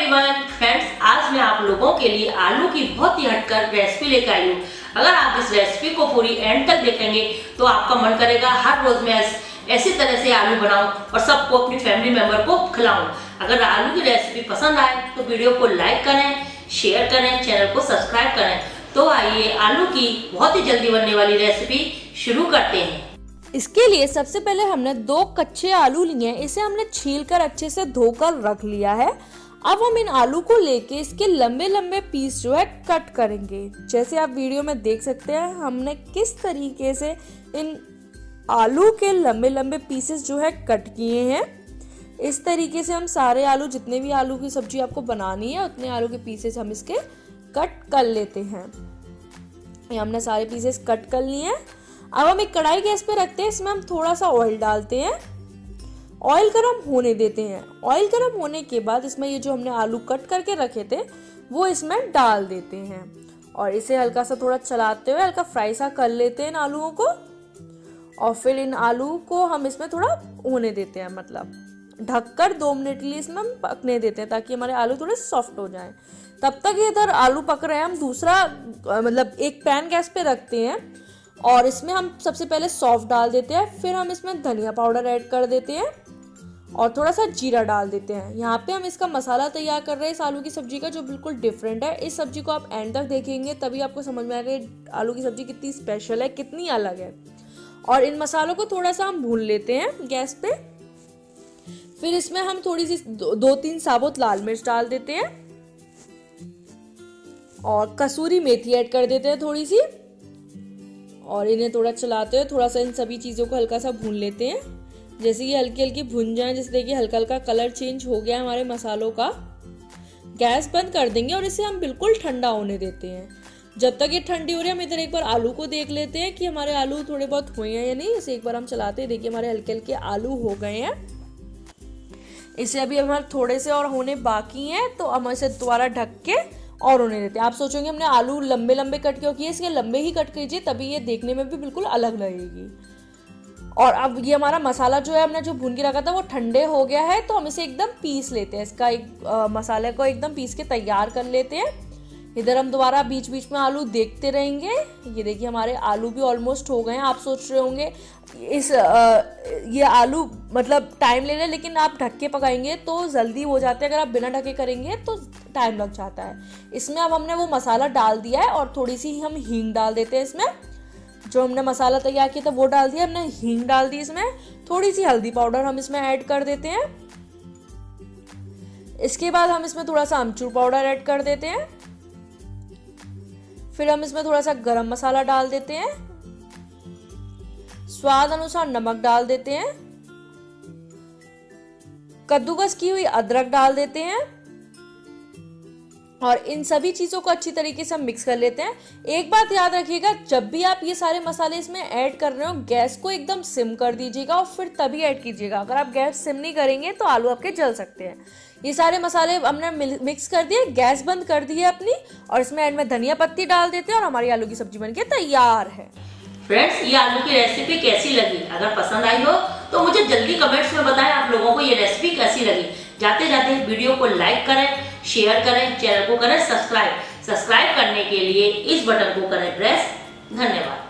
Everyone friends, आज मैं आप लोगों के लिए आलू की बहुत ही हटकर रेसिपी लेकर आई हूँ। अगर आप इस रेसिपी को पूरी एंड तक देखेंगे तो आपका मन करेगा हर रोज मैं ऐसी तरह से आलू बनाऊं और सबको अपनी फैमिली मेंबर को खिलाऊं। अगर आलू की रेसिपी पसंद आए तो वीडियो को लाइक करें, शेयर करें, चैनल को सब्सक्राइब करें। तो आइए आलू की बहुत ही जल्दी बनने वाली रेसिपी शुरू करते हैं। इसके लिए सबसे पहले हमने 2 कच्चे आलू लिए हैं। इसे हमने छीलकर अच्छे से धोकर रख लिया है। अब हम इन आलू को लेके इसके लंबे लंबे पीस जो है कट करेंगे। जैसे आप वीडियो में देख सकते हैं हमने किस तरीके से इन आलू के लंबे लंबे पीसेस जो है कट किए हैं। इस तरीके से हम सारे आलू, जितने भी आलू की सब्जी आपको बनानी है उतने आलू के पीसेस हम इसके कट कर लेते हैं। ये हमने सारे पीसेस कट कर लिए हैं। अब हम एक कढ़ाई गैस पे रखते हैं। इसमें हम थोड़ा सा ऑयल डालते हैं। ऑयल गर्म होने देते हैं। ऑयल गर्म होने के बाद इसमें ये जो हमने आलू कट करके रखे थे वो इसमें डाल देते हैं और इसे हल्का सा थोड़ा चलाते हुए हल्का फ्राई सा कर लेते हैं इन आलूओं को। और फिर इन आलू को हम इसमें थोड़ा होने देते हैं, मतलब ढककर 2 मिनट के लिए इसमें हम पकने देते हैं ताकि हमारे आलू थोड़े सॉफ्ट हो जाएं। तब तक इधर आलू पक रहे हैं, हम दूसरा मतलब एक पैन गैस पे रखते हैं और इसमें हम सबसे पहले सौंफ डाल देते हैं। फिर हम इसमें धनिया पाउडर ऐड कर देते हैं और थोड़ा सा जीरा डाल देते हैं। यहाँ पे हम इसका मसाला तैयार कर रहे हैं इस आलू की सब्जी का, जो बिल्कुल डिफरेंट है। इस सब्जी को आप एंड तक देखेंगे तभी आपको समझ में आएगा आलू की सब्जी कितनी स्पेशल है, कितनी अलग है। और इन मसालों को थोड़ा सा हम भून लेते हैं गैस पे। फिर इसमें हम थोड़ी सी 2-3 साबुत लाल मिर्च डाल देते हैं और कसूरी मेथी ऐड कर देते हैं थोड़ी सी। और इन्हें थोड़ा चलाते हुए थोड़ा सा इन सभी चीज़ों को हल्का सा भून लेते हैं। जैसे ये हल्की हल्की भुन जाए, जैसे देखिए हल्का हल्का कलर चेंज हो गया हमारे मसालों का। गैस बंद कर देंगे और इसे हम बिल्कुल ठंडा होने देते हैं। जब तक ये ठंडी हो रही है हम इधर एक बार आलू को देख लेते हैं कि हमारे आलू थोड़े बहुत हुए हैं या नहीं। इसे एक बार हम चलाते हैं, देखिए हमारे हल्के हल्के आलू हो गए हैं। इसे अभी हमारे थोड़े से और होने बाकी हैं, तो हम इसे दोबारा ढक के और होने देते हैं। आप सोचेंगे हमने आलू लंबे लंबे कट क्यों किए, इसके लंबे ही कट कीजिए तभी ये देखने में भी बिल्कुल अलग लगेगी। और अब ये हमारा मसाला जो है हमने जो भून के रखा था वो ठंडे हो गया है, तो हम इसे एकदम पीस लेते हैं। इसका मसाले को एकदम पीस के तैयार कर लेते हैं। इधर हम दोबारा बीच बीच में आलू देखते रहेंगे। ये देखिए हमारे आलू भी ऑलमोस्ट हो गए हैं। आप सोच रहे होंगे ये आलू मतलब टाइम ले रहे हैं, लेकिन आप ढक के पकाएंगे तो जल्दी हो जाते हैं। अगर आप बिना ढके करेंगे तो टाइम लग जाता है। इसमें अब हमने वो मसाला डाल दिया है और थोड़ी सी हम हींग डाल देते हैं इसमें। जो हमने मसाला तैयार किया था वो डाल दिया, हमने हींग डाल दी इसमें। थोड़ी सी हल्दी पाउडर हम इसमें ऐड कर देते हैं। इसके बाद हम इसमें थोड़ा सा अमचूर पाउडर ऐड कर देते हैं। फिर हम इसमें थोड़ा सा गरम मसाला डाल देते हैं। स्वाद अनुसार नमक डाल देते हैं। कद्दूकस की हुई अदरक डाल देते हैं और इन सभी चीजों को अच्छी तरीके से हम मिक्स कर लेते हैं। एक बात याद रखिएगा, जब भी आप ये सारे मसाले इसमें ऐड कर रहे हो गैस को एकदम सिम कर दीजिएगा और फिर तभी ऐड कीजिएगा। अगर आप गैस सिम नहीं करेंगे तो आलू आपके जल सकते हैं। ये सारे मसाले हमने मिक्स कर दिए, गैस बंद कर दी है अपनी और इसमें एंड में धनिया पत्ती डाल देते हैं और हमारी आलू की सब्जी बनके तैयार है। फ्रेंड्स, ये आलू की रेसिपी कैसी लगी? अगर पसंद आई हो तो मुझे जल्दी कमेंट्स में बताएं आप लोगों को ये रेसिपी कैसी लगी। जाते जाते वीडियो को लाइक करें, शेयर करें, चैनल को करें सब्सक्राइब करने के लिए इस बटन को करें प्रेस। धन्यवाद।